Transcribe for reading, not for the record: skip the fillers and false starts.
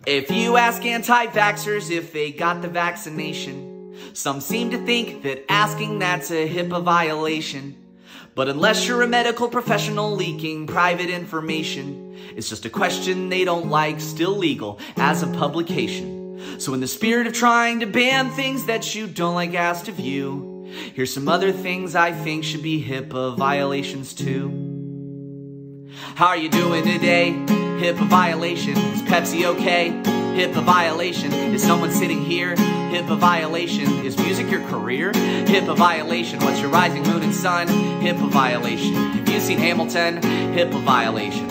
If you ask anti-vaxxers if they got the vaccination, some seem to think that asking that's a HIPAA violation. But unless you're a medical professional leaking private information, it's just a question they don't like, still legal as a publication. So in the spirit of trying to ban things that you don't like asked of you, here's some other things I think should be HIPAA violations too. How are you doing today? HIPAA violation. Is Pepsi okay? HIPAA violation. Is someone sitting here? HIPAA violation. Is music your career? HIPAA violation. What's your rising moon and sun? HIPAA violation. Have you seen Hamilton? HIPAA violation.